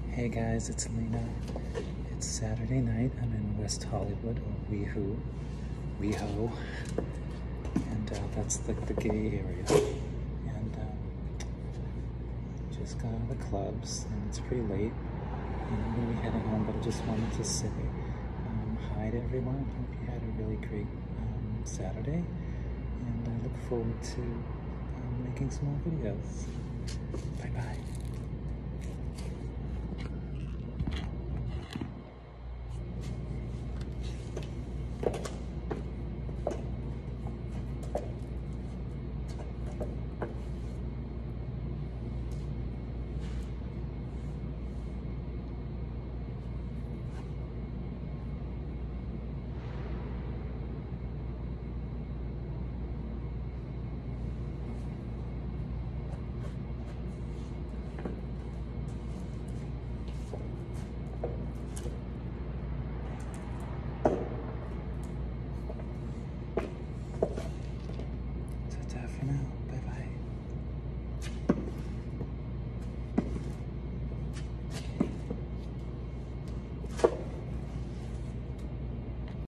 Hey guys, it's Lena. It's Saturday night. I'm in West Hollywood, or WeHo, and that's the gay area. And just got out of the clubs, and it's pretty late. And I'm gonna be heading home, but I just wanted to say hi to everyone. Hope you had a really great Saturday, and I look forward to making some more videos. Bye bye. Ta-ta for now.